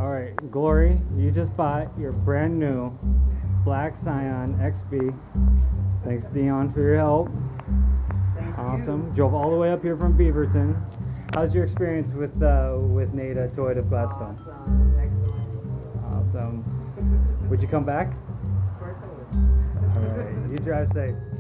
All right, Glory, you just bought your brand new black Scion XB. Thanks, Dion, for your help. Awesome. Drove all the way up here from Beaverton. How's your experience with Nate at Toyota of Gladstone? Awesome. Excellent. Awesome. Would you come back? Of course I would. All right. You drive safe.